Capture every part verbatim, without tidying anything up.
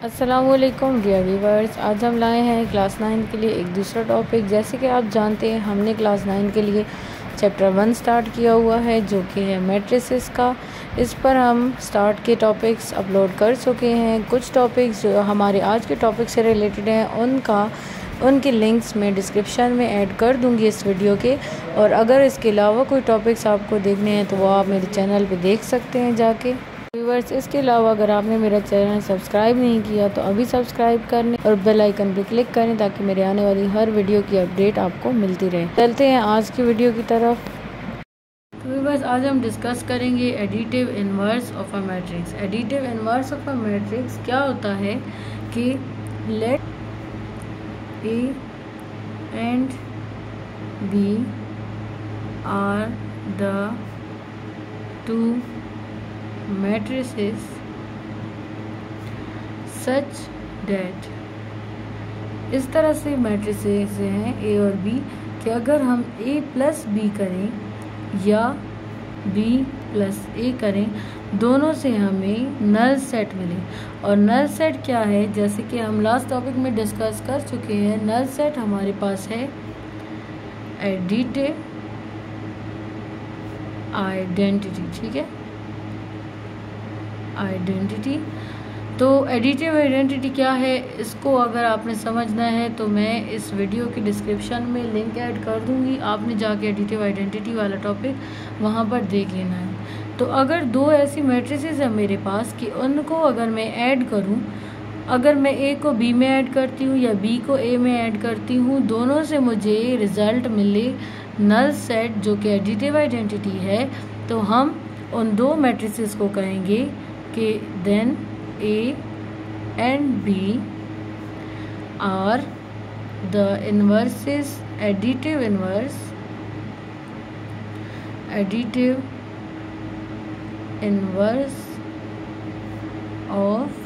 अस्सलामुअलैकुम dear viewers, आज हम लाए हैं क्लास नाइन के लिए एक दूसरा टॉपिक। जैसे कि आप जानते हैं, हमने क्लास नाइन के लिए चैप्टर वन स्टार्ट किया हुआ है जो कि है मैट्रिसेस का। इस पर हम स्टार्ट के टॉपिक्स अपलोड कर चुके हैं। कुछ टॉपिक्स जो हमारे आज के टॉपिक से रिलेटेड हैं उनका उनके लिंक्स मैं डिस्क्रिप्शन में ऐड कर दूंगी इस वीडियो के। और अगर इसके अलावा कोई टॉपिक्स आपको देखने हैं तो वो आप मेरे चैनल पे देख सकते हैं जाके। व्यूअर्स, इसके अलावा अगर आपने मेरा चैनल सब्सक्राइब नहीं किया तो अभी सब्सक्राइब करने और बेल आइकन पर क्लिक करें ताकि मेरे आने वाली हर वीडियो की अपडेट आपको मिलती रहे। चलते हैं आज की वीडियो की तरफ। तो व्यूअर्स, आज हम डिस्कस करेंगे additive inverse of a matrix. Additive inverse of a matrix क्या होता है कि let A and B are the two matrices such that, इस तरह से मैट्रिसेस हैं ए और बी कि अगर हम ए प्लस बी करें या बी प्लस ए करें, दोनों से हमें नल सेट मिले। और नल सेट क्या है, जैसे कि हम लास्ट टॉपिक में डिस्कस कर चुके हैं, नल सेट हमारे पास है एडिटिव आइडेंटिटी। ठीक है, आइडेंटिटी। तो एडिटिव आइडेंटिटी क्या है, इसको अगर आपने समझना है तो मैं इस वीडियो के डिस्क्रिप्शन में लिंक ऐड कर दूंगी। आपने जाके एडिटिव आइडेंटिटी वाला टॉपिक वहाँ पर देख लेना है। तो अगर दो ऐसी मैट्रिसेस हैं मेरे पास कि उनको अगर मैं ऐड करूँ, अगर मैं ए को बी में ऐड करती हूँ या बी को ए में ऐड करती हूँ, दोनों से मुझे रिज़ल्ट मिले नल सेट जो कि एडिटिव आइडेंटिटी है, तो हम उन दो मैट्रिसेस को कहेंगे कि then A and B are the inverses, additive inverse, additive inverse of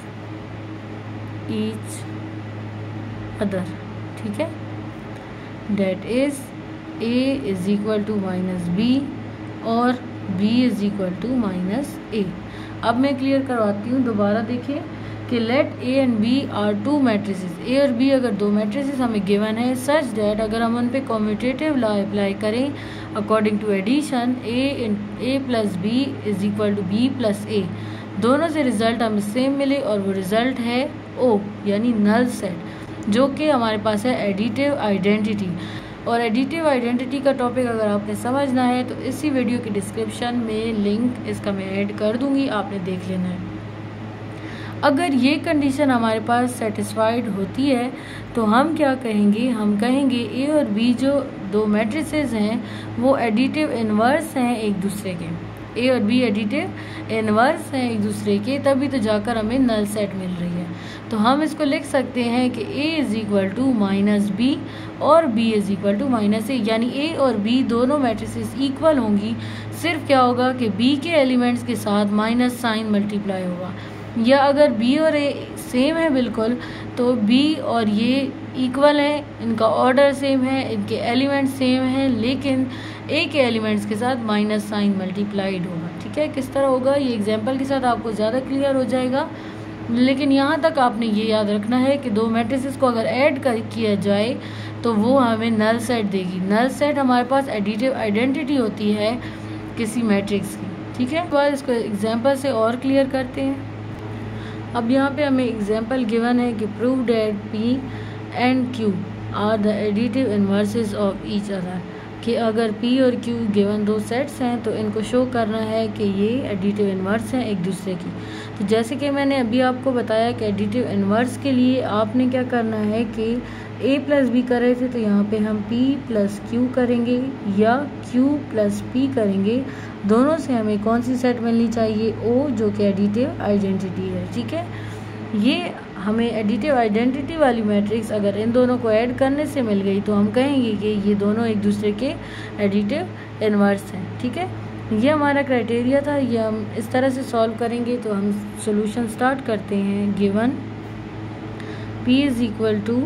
each other। ठीक है, that is A is equal to minus B और B is equal to minus A। अब मैं क्लियर करवाती हूँ, दोबारा देखिए कि let A and B are two matrices. A और बी अगर दो मैट्रिसेस हमें गिवन है सच दैट अगर हम उन पे कॉम्यूटेटिव लॉ अप्लाई करें according to addition, A A plus B is equal to B plus A, दोनों से रिजल्ट हमें सेम मिले और वो रिजल्ट है ओ यानी नल सेट, जो कि हमारे पास है एडिटिव आइडेंटिटी। और एडिटिव आइडेंटिटी का टॉपिक अगर आपने समझना है तो इसी वीडियो के डिस्क्रिप्शन में लिंक इसका मैं ऐड कर दूंगी, आपने देख लेना है। अगर ये कंडीशन हमारे पास सेटिस्फाइड होती है तो हम क्या कहेंगे, हम कहेंगे ए और बी जो दो मैट्रिसेस हैं वो एडिटिव इनवर्स हैं एक दूसरे के। ए और बी एडिटिव इनवर्स हैं एक दूसरे के, तभी तो जाकर हमें नल सेट मिल रही है। तो हम इसको लिख सकते हैं कि a is equal to minus B और b is equal to minus A, यानी a और b दोनों मैट्रिसेस इक्वल होंगी। सिर्फ क्या होगा कि b के एलिमेंट्स के साथ माइनस साइन मल्टीप्लाई होगा, या अगर b और a सेम है बिल्कुल तो b और ये इक्वल है, इनका ऑर्डर सेम है, इनके एलिमेंट्स सेम हैं, लेकिन a के एलिमेंट्स के साथ माइनस साइन मल्टीप्लाइड होगा। ठीक है, किस तरह होगा ये एग्जाम्पल के साथ आपको ज़्यादा क्लियर हो जाएगा, लेकिन यहाँ तक आपने ये याद रखना है कि दो मैट्रिसेस को अगर ऐड कर किया जाए तो वो हमें नल सेट देगी। नल सेट हमारे पास एडिटिव आइडेंटिटी होती है किसी मैट्रिक्स की। ठीक है, तो इसको एग्जांपल से और क्लियर करते हैं। अब यहाँ पे हमें एग्जांपल गिवन है कि prove that P and Q are the additive inverses of each other, कि अगर P और Q गिवन दो सेट्स हैं तो इनको शो करना है कि ये एडिटिव इनवर्स हैं एक दूसरे की। तो जैसे कि मैंने अभी आपको बताया कि एडिटिव इनवर्स के लिए आपने क्या करना है कि A प्लस बी कर रहे थे तो यहाँ पे हम P प्लस क्यू करेंगे या Q प्लस P करेंगे। दोनों से हमें कौन सी सेट मिलनी चाहिए, O, जो कि एडिटिव आइडेंटिटी है। ठीक है, ये हमें एडिटिव आइडेंटिटी वाली मैट्रिक्स अगर इन दोनों को ऐड करने से मिल गई तो हम कहेंगे कि ये दोनों एक दूसरे के एडिटिव इनवर्स हैं। ठीक है, ये हमारा क्राइटेरिया था, ये हम इस तरह से सॉल्व करेंगे। तो हम सॉल्यूशन स्टार्ट करते हैं। Given P is equal to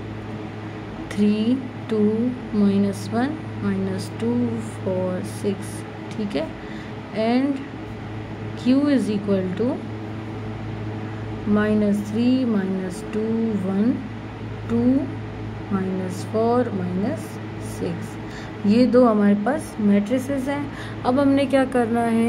three two minus one minus two four six. ठीक है, and Q is equal to minus three minus two one two minus four minus six, ये दो हमारे पास मैट्रिसेस हैं। अब हमने क्या करना है,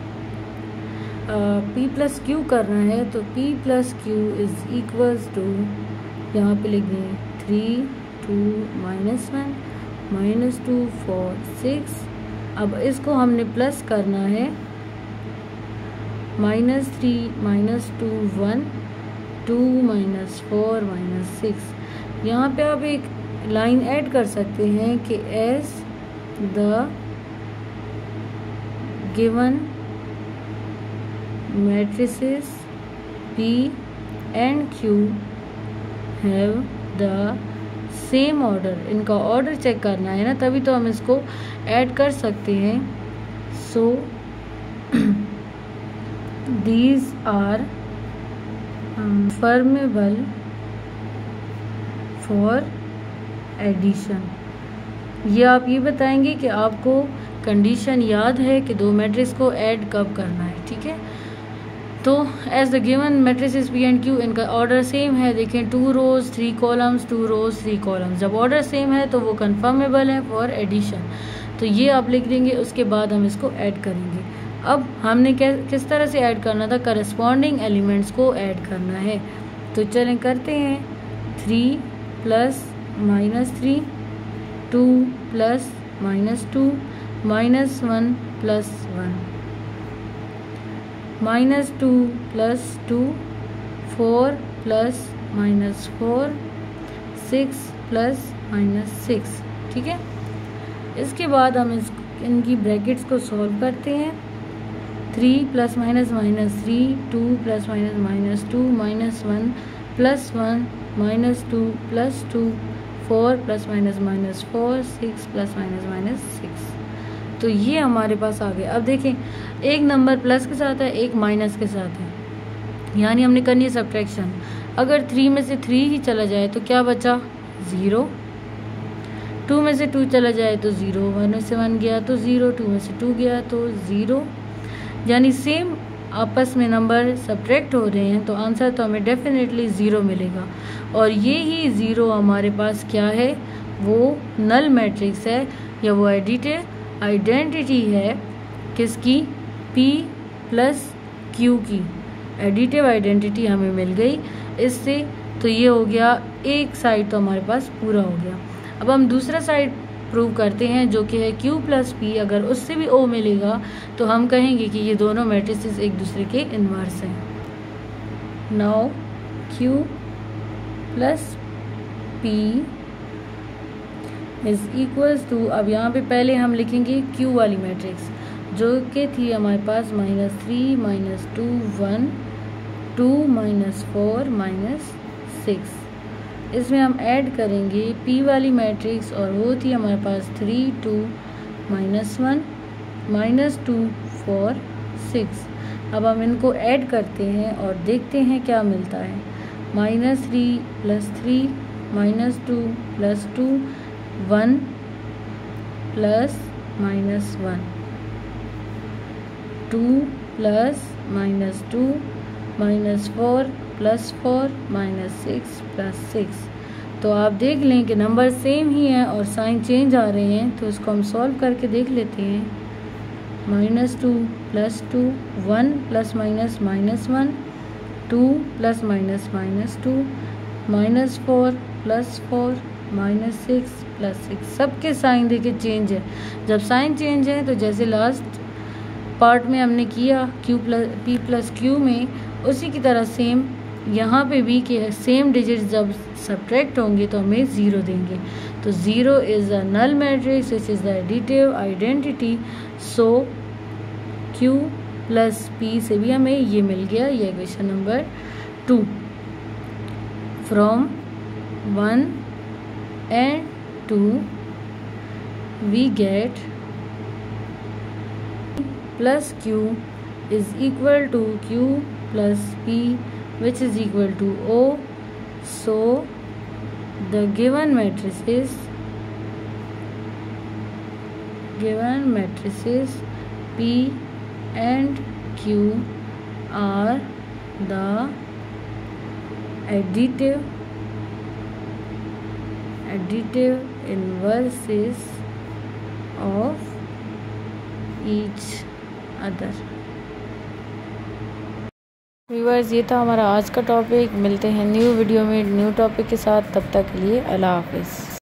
पी प्लस क्यू करना है। तो P plus Q is equals to, यहाँ पे लिख दें three two minus one minus two four six. अब इसको हमने प्लस करना है, minus three minus two one two minus four minus six. यहाँ पे आप एक लाइन ऐड कर सकते हैं कि as the given matrices P and Q have the same order, इनका ऑर्डर चेक करना है ना, तभी तो हम इसको ऐड कर सकते हैं। So these are formable for addition. ये आप ये बताएंगे कि आपको कंडीशन याद है कि दो मैट्रिक्स को ऐड कब करना है, ठीक है। तो as the given matrices P and Q, इनका ऑर्डर सेम है। देखें two rows three columns, two rows three columns, जब ऑर्डर सेम है तो वो कन्फर्मेबल है फॉर एडिशन। तो ये आप लिख देंगे, उसके बाद हम इसको ऐड करेंगे। अब हमने किस तरह से ऐड करना था, करस्पॉन्डिंग एलिमेंट्स को ऐड करना है। तो चलें करते हैं, three plus minus three, two plus minus two, minus one plus one, minus two plus two, four plus minus four, six plus minus six, ठीक है। इसके बाद हम इस इनकी ब्रैकेट्स को सॉल्व करते हैं। Three plus minus minus three, two plus minus minus two, minus one plus one, minus two plus two, four plus minus minus four, six plus minus minus six. तो ये हमारे पास आ गया। अब देखें, एक नंबर प्लस के साथ है, एक माइनस के साथ है, यानी हमने करनी है सब्ट्रैक्शन। अगर थ्री में से थ्री ही चला जाए तो क्या बचा, ज़ीरो। टू में से टू चला जाए तो ज़ीरो, वन में से वन गया तो ज़ीरो, टू में से टू गया तो ज़ीरो। यानी सेम आपस में नंबर सब्ट्रैक्ट हो रहे हैं, तो आंसर तो हमें डेफिनेटली ज़ीरो मिलेगा। और ये ही ज़ीरो हमारे पास क्या है, वो नल मैट्रिक्स है, या वो एडिटिव आइडेंटिटी है किसकी, P प्लस Q की। एडिटिव आइडेंटिटी हमें मिल गई इससे। तो ये हो गया, एक साइड तो हमारे पास पूरा हो गया। अब हम दूसरा साइड प्रूव करते हैं, जो कि है Q प्लस P। अगर उससे भी O मिलेगा तो हम कहेंगे कि ये दोनों मैट्रिसेस एक दूसरे के इन्वर्स हैं। Now Q plus P is equals to, अब यहाँ पे पहले हम लिखेंगे Q वाली मैट्रिक्स, जो कि थी हमारे पास minus three minus two one two minus four minus six. इसमें हम ऐड करेंगे P वाली मैट्रिक्स, और वो थी हमारे पास three two minus one minus two four six. अब हम इनको ऐड करते हैं और देखते हैं क्या मिलता है। Minus three plus three minus two plus two, one plus minus one, two plus minus two, minus four plus four minus six plus six. तो आप देख लें कि नंबर सेम ही हैं और साइन चेंज आ रहे हैं, तो इसको हम सॉल्व करके देख लेते हैं। Minus two plus two, one plus minus minus one, two plus minus minus two, minus four plus four minus six plus six. सबके साइन देखिए चेंज है। जब साइन चेंज है तो जैसे लास्ट पार्ट में हमने किया Q plus P plus Q में, उसी की तरह सेम यहाँ पे भी कि सेम डिजिट्स जब सब्ट्रैक्ट होंगे तो हमें ज़ीरो देंगे। तो zero is a null matrix, which is the additive identity. So Q plus P से भी हमें ये मिल गया, ये equation number two. From one and two we get plus Q is equal to Q plus P, which is equal to O. So the given matrices given matrices P and Q are the additive additive inverses of each other। Viewers, ये था हमारा आज का topic. मिलते हैं new video में new topic के साथ। तब तक के लिए अल्लाह हाफिज़।